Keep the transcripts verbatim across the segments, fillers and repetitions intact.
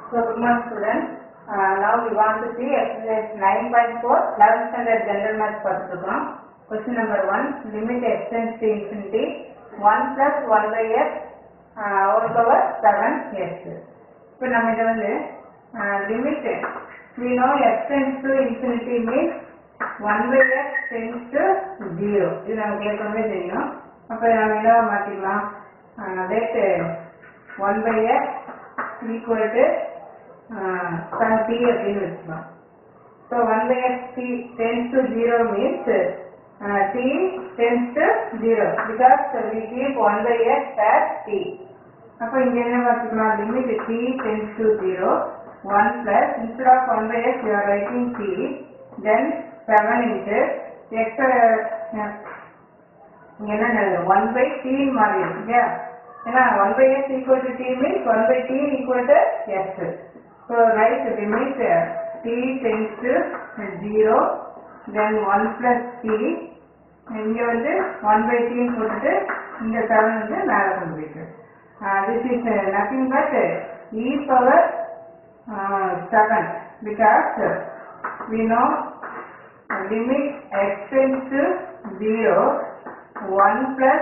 So, good morning students. Uh, now we want to see exercise nine point four, eleventh standard general math பார்த்துருக்கோம். Question number one, limit x tends to infinity, one plus one by x uh, whole power seven x. இப்போ நம்ம இதை வந்து limit, we know x tends to infinity means one by x tends to zero. இது நமக்கு ஏற்கனவே தெரியும். அப்போ நம்ம என்ன மாற்றிக்கலாம், that one by x equal to uh, some t அப்படின்னு வச்சுக்கலாம். So one by x t tends to zero means uh, t tends to zero because we keep one by x as t. அப்போ இங்க என்ன பார்த்துக்கலாம், limit t tends to zero, one plus instead of one by x you are writing t, then seven into x என்ன one by t மாறி இருக்கு இல்லையா, ஏன்னா one by x equal to t means one by t equal to x. So write limit t tends to zero, then one plus t, இங்க வந்து one by t போட்டுட்டு இங்க seven வந்து மேலே கொண்டு போயிட்டு this is nothing but e power uh, seven because we know limit x tends to zero, one plus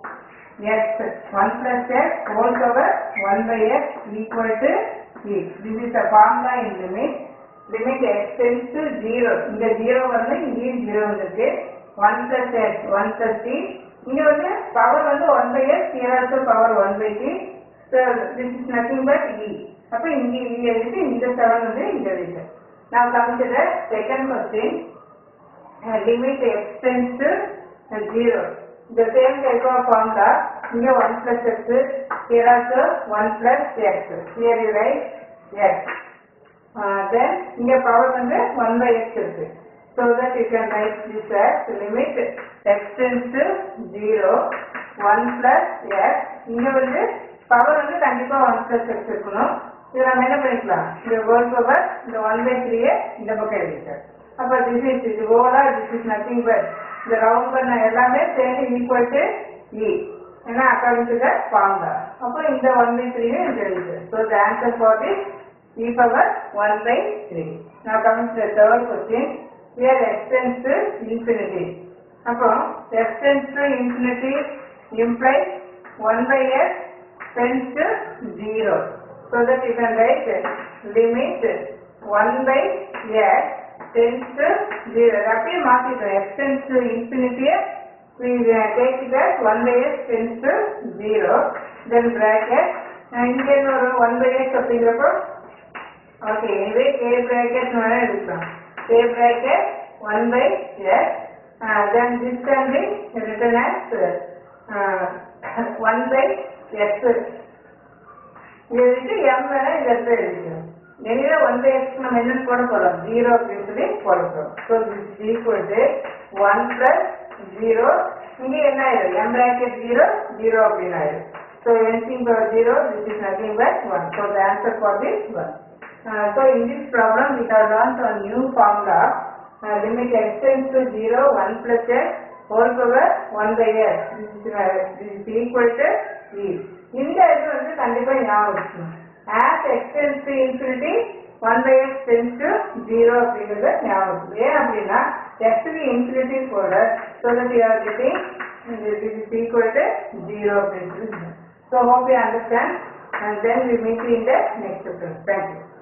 x, one plus x whole power one by x equal to e. This is the formula in limit. Limit x tends to zero. In the zero வந்து இங்கே zero இருக்கு. one plus x, one plus t. இங்க வந்து power வந்து one by x, here also power one by t. So this is nothing but e. அப்ப இங்க இங்க இருக்கு, இந்த seven வந்து இங்க இருக்கு. Now come to the second question. Uh, limit x tends to zero. The same type of formula. Here one plus x, here also one plus x. Here you write x. Uh, then here power வந்து one by x இருக்கு. So that you can write this as limit x tends to zero, one plus x. இங்க வந்து power வந்து கண்டிப்பா one plus x இருக்கணும். இது நம்ம என்ன பண்ணிக்கலாம், இந்த whole power இந்த one by three இந்த பக்கம் எழுதிட்டேன். அப்ப this is this overall this is nothing but இந்த ரவுண்ட் பண்ண எல்லாமே சேர்ந்து equal to e. ஏன்னா according to the formula. அப்போ இந்த one by three இங்க எழுது. So the answer for this e power one by three. Now coming to the third question. Here x tends to infinity. அப்போ x tends to infinity implies one by x tends to zero. So that you can write limit one by x tends to zero. அப்படியே மாத்திட்டோம், x tends to infinity we take it as one by x tends to zero, then bracket இங்க ஒரு one by x அப்படிங்கிறப்போ okay, anyway a bracket வேணா எடுக்கலாம், a bracket one by x, uh, then this can be written as uh, one by x. இது வந்து m வேணா இந்த இடத்துல எழுதிக்கலாம். anyway one by x நம்ம என்ன போட போறோம், zero அப்படின்னு சொல்லி போட போறோம். So this is equal to one plus zero, இங்கே என்ன ஆயிடும், m bracket zero, zero அப்படின்னு ஆயிடும். So anything power zero, this is nothing but one. So the answer for this one. Uh, so in this problem we have learned a new formula. Uh, limit x tends to zero, one plus x whole power one by x. This is, uh, this is equal to e. இந்த இது வந்து கண்டிப்பா ஞாபகம் வச்சுக்கணும். As x tends to infinity, one by x tends to zero அப்படிங்கிறத ஞாபகம் வச்சுக்கணும். ஏன் அப்படின்னா x க்கு infinity போட, so that you are getting this is equal to zero அப்படின்னு சொல்லி. So hope you understand, and then we meet you in the next chapter. Thank you.